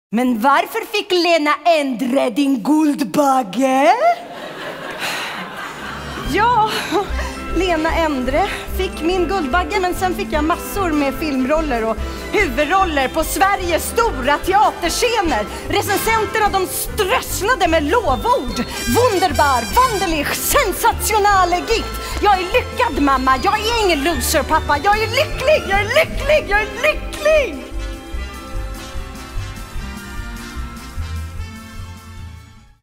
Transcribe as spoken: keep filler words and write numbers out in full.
Men varför fick Lena Endre din Guldbagge? Ja, Lena Endre fick min Guldbagge, men sen fick jag massor med filmroller och huvudroller på Sveriges stora teaterscener. Recensenterna de strösslade med lovord. Wunderbar, wunderlich, sensationale gift. Jag är lyckad mamma, jag är ingen loser pappa. Jag är lycklig, jag är lycklig, jag är lycklig.